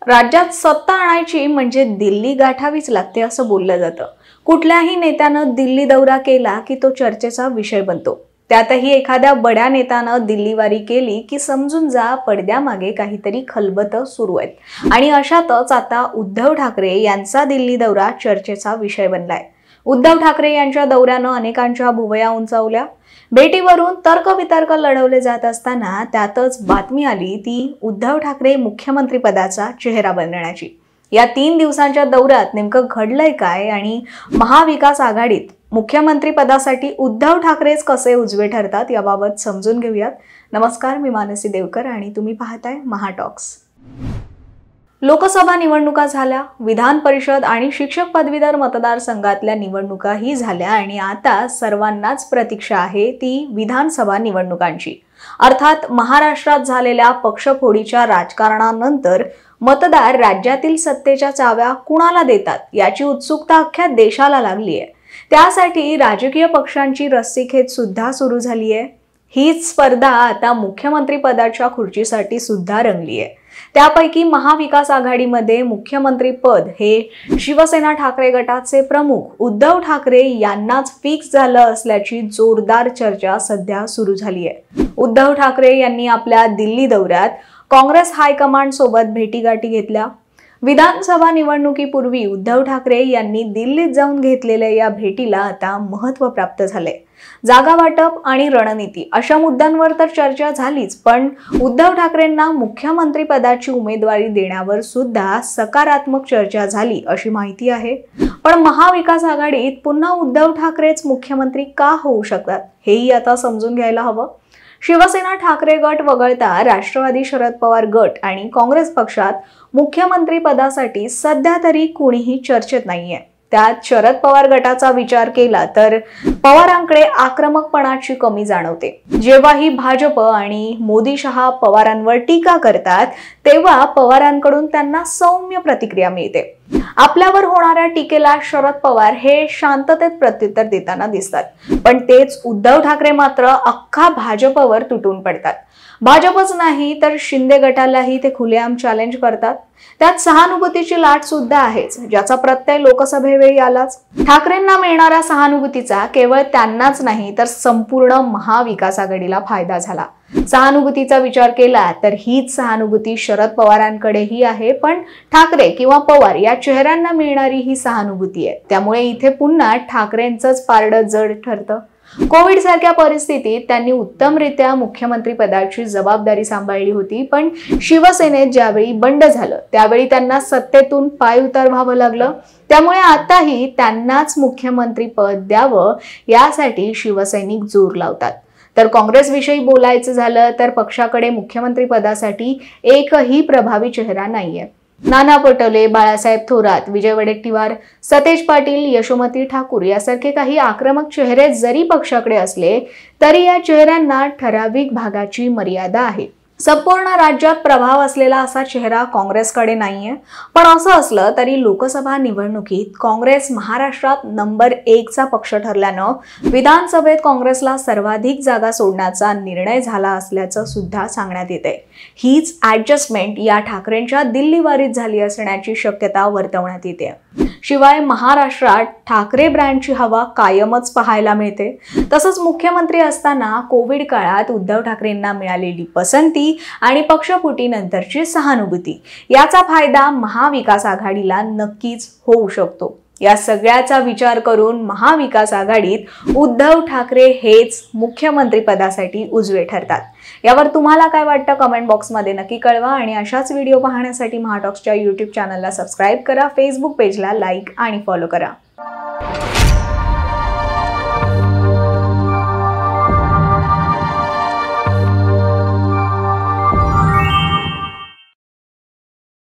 राज्यात सत्ता आणायची म्हणजे दिल्ली गाठावीच लागते असं बोललं जातं। कुठल्याही नेत्यानं दिल्ली दौरा केला की तो चर्चेचा विषय बनतो। त्यातही एखाद्या बड्या नेत्यानं दिल्लीवारी केली की समजून जा पडद्यामागे काहीतरी खलबतं सुरू आहेत। आणि अशातच आता उद्धव ठाकरे यांचा दिल्ली दौरा चर्चेचा विषय बनलाय। उद्धव ठाकरे यांच्या दौऱ्यानं अनेकांच्या भुवया उंचावल्या। भेटीवरून तर्कवितर्क लढवले जात असताना त्यातच बातमी आली ती उद्धव ठाकरे मुख्यमंत्री पदाचा चेहरा बनण्याची। या 3 दिवसांच्या दौऱ्यात नेमकं घडलंय काय आणि महाविकास आघाडीत मुख्यमंत्री पदासाठी उद्धव ठाकरेच कसे उजवे ठरतात याबाबत समजून घेऊयात। नमस्कार, मी मानसी देवकर आणि तुम्ही पाहताय महाटॉक्स। लोकसभा निवडणुका झाल्या, विधान परिषद आणि शिक्षक पदवीधर मतदारसंघातल्या निवडणुकाही झाल्या आणि आता सर्वांनाच प्रतीक्षा आहे ती विधानसभा निवडणुकांची। अर्थात महाराष्ट्रात झालेल्या पक्षफोडीच्या राजकारणानंतर मतदार राज्यातील सत्तेच्या चाव्या कुणाला देतात याची उत्सुकता अख्ख्या देशाला लागली आहे। त्यासाठी राजकीय पक्षांची रस्सीखेच सुद्धा सुरू झाली आहे। हीच स्पर्धा आता मुख्यमंत्री पदाच्या खुर्चीसाठी सुद्धा रंगली आहे। त्यापैकी महाविकास आघाडीमध्ये मुख्यमंत्री पद हे शिवसेना ठाकरे गटाचे प्रमुख उद्धव ठाकरे यांनाच फिक्स झालं असल्याची जोरदार चर्चा सध्या सुरू झाली आहे। उद्धव ठाकरे यांनी आपल्या दिल्ली दौऱ्यात काँग्रेस हायकमांड सोबत भेटीगाठी घेतल्या। विधानसभा निवडणुकीपूर्वी उद्धव ठाकरे यांनी दिल्लीत जाऊन घेतलेल्या या भेटीला आता महत्त्व प्राप्त झाले। जागा वाटप आणि रणनीती अशा मुद्द्यांवर तर चर्चा झालीच, पण उद्धव ठाकरेंना मुख्यमंत्री पदाची उमेदवारी देण्यावर सुद्धा सकारात्मक चर्चा झाली अशी माहिती आहे। पण महाविकास आघाडीत पुन्हा उद्धव ठाकरेच मुख्यमंत्री का होऊ शकतात हेही आता समजून घ्यायला हवं। शिवसेना ठाकरे गट वगळता राष्ट्रवादी शरद पवार गट आणि काँग्रेस पक्षात मुख्यमंत्री पदासाठी सध्या तरी कोणीही चर्चेत नाहीये। त्यात शरद पवार गटाचा विचार केला तर पवारांकडे आक्रमकपणाची कमी जाणवते। जेव्हाही भाजप आणि मोदी शहा पवारांवर टीका करतात तेव्हा पवारांकडून त्यांना सौम्य प्रतिक्रिया मिळते। आपल्यावर होणाऱ्या टीकेला शरद पवार हे शांततेत प्रत्युत्तर देताना दिसतात, पण तेच उद्धव ठाकरे मात्र अख्खा भाजपवर तुटून पडतात। भाजपच नाही तर शिंदे गटालाही ते खुलेआम चॅलेंज करतात। त्यात सहानुभूतीची लाट सुद्धा आहेच, ज्याचा प्रत्यय लोकसभेवेळी आलाच। ठाकरेंना मिळणाऱ्या सहानुभूतीचा केवळ त्यांनाच नाही तर संपूर्ण महाविकास आघाडीला फायदा झाला। सहानुभूतीचा विचार केला तर हीच सहानुभूती शरद पवारांकडेही आहे, पण ठाकरे किंवा पवार या चेहऱ्यांना मिळणारी ही सहानुभूती आहे। त्यामुळे इथे पुन्हा ठाकरेंचंच पारडं जड ठरतं। कोविड सारख्या परिस्थितीत त्यांनी उत्तमरित्या मुख्यमंत्री पदाची जबाबदारी सांभाळली होती, पण शिवसेनेत ज्यावेळी बंड झालं त्यावेळी त्यांना सत्तेतून पायउतार व्हावं लागलं। त्यामुळे आताही त्यांनाच मुख्यमंत्री पद द्यावं यासाठी शिवसैनिक जोर लावतात। तर काँग्रेसविषयी बोलायचं झालं तर पक्षाकडे मुख्यमंत्री पदासाठी एकही प्रभावी चेहरा नाहीये। नाना पटोले, बाळासाहेब थोरात, विजय वडेट्टीवार, सतेज पाटील, यशोमती ठाकूर यासारखे काही आक्रमक चेहरे जरी पक्षाकडे असले तरी या चेहऱ्यांना ठराविक भागाची मर्यादा आहे। संपूर्ण राज्यात प्रभाव असलेला असा चेहरा काँग्रेसकडे नाहीये। पण असं असलं तरी लोकसभा निवडणुकीत काँग्रेस महाराष्ट्रात नंबर 1 चा पक्ष ठरल्यानं विधानसभेत काँग्रेसला सर्वाधिक जागा सोडण्याचा निर्णय झाला असल्याचं सुद्धा सांगण्यात येते। हीच ऍडजस्टमेंट या ठाकरेंच्या दिल्लीवारीत झाली असण्याची शक्यता वर्तवण्यात येते। शिवाय महाराष्ट्रात ठाकरे ब्रँडची हवा कायमच पाहायला मिळते। तसंच मुख्यमंत्री असताना कोविड काळात उद्धव ठाकरेंना मिळालेली पसंती आणि पक्षफुटीनंतरची सहानुभूती याचा फायदा महाविकास आघाडीला नक्कीच होऊ शकतो। या सगळ्याचा विचार करून महाविकास आघाडीत उद्धव ठाकरे हेच मुख्यमंत्री पदासाठी उजवे ठरतात। यावर तुम्हाला काय वाटतं कमेंट बॉक्समध्ये नक्की कळवा आणि अशाच व्हिडिओ पाहण्यासाठी महाटॉक्सच्या YouTube चॅनलला सबस्क्राइब करा, फेसबुक पेजला लाईक आणि फॉलो करा।